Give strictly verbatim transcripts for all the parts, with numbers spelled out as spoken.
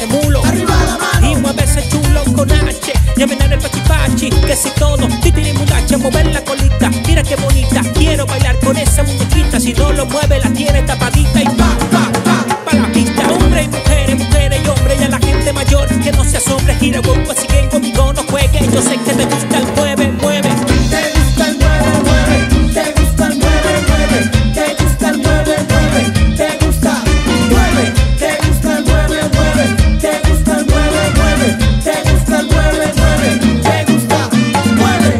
ese mulo. Arriba la mano. Y mueve ese chulo con H. Ya ven el pachipachi, que si todo, titiri mudacha, mover la colita. Mira qué bonita, quiero bailar con esa muñequita. Si no lo mueve la tiene tapadita y pa, pa, pa, pa la pista. Hombres y mujeres, mujeres y hombres, y a la gente mayor que no se asombre. Gira bomba, siguen conmigo, no juegue. Yo sé que te gusta el mueve, mueve. Te gusta el mueve, mueve. Te gusta el mueve, mueve. Te gusta el mueve, mueve. Te gusta, mueve. Te gusta el mueve, mueve. Te gusta el mueve, mueve. Te gusta el mueve, mueve. Te gusta, mueve.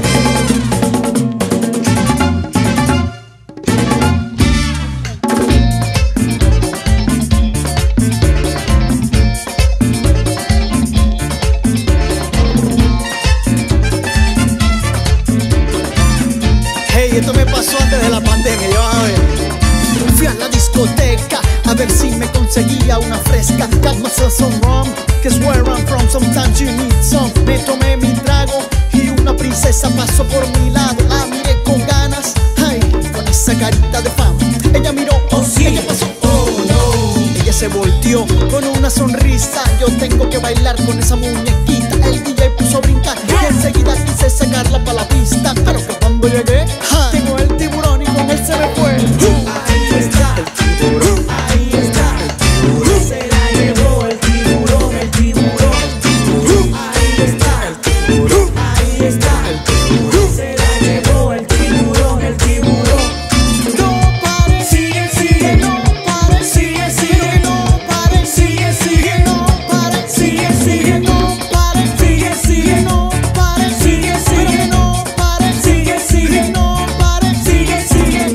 Hey, esto me pasó antes de la pandemia, yo a ver. Fui a la discoteca a ver si me conseguía una fresca. Got myself some rum, cause where I'm from sometimes you need some. Me tomé mi trago y una princesa pasó por mi lado. La miré con ganas, ay, con esa carita de fama. Ella miró, oh sí, ella pasó, oh no. Ella se volteó con una sonrisa. Yo tengo que bailar con esa muñequita. El D J puso a brincar y enseguida quise sacarla para la pista. Pero que cuando llegué, ja, llegó el tiburón y con él se me fue. Ahí está el tiburón. Ahí está el tiburón. Se la llevó el tiburón, el tiburón, el tiburón. Ahí está el tiburón. Ahí está el tiburón. Se la llevó el tiburón, el tiburón. No pares, Sigue, sigue, no pares, sigue, sigue, no pares, sigue, sigue, no pares, sigue, sigue, no pares, sigue, sigue, no pares, sigue, sigue, no pares, sigue, sigue, no pares, sigue, sigue.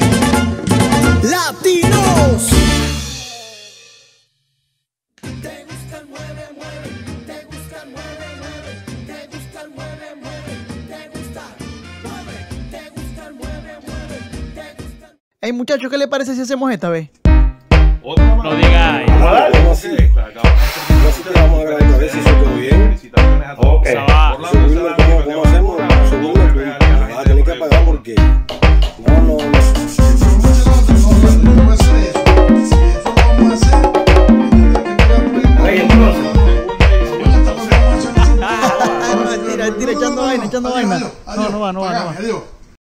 Latinos. Te gusta el mueve, mueve. Te gusta el mueve, mueve. Te gusta el mueve, mueve. Te gusta, mueve. Te gusta el mueve, mueve. Te gusta. Hey muchachos, ¿qué les parece si hacemos esta vez? No digáis. ¿Cómo así? Así que vamos a grabar a ver si se quedó bien. Ok. Segundo, ¿cómo, cómo hacemos? Segundo, pues, me vas a tener que pagar porque no, no, no. Mentira, mentira, echando vaina, echando vaina. No, no va, no va, no va.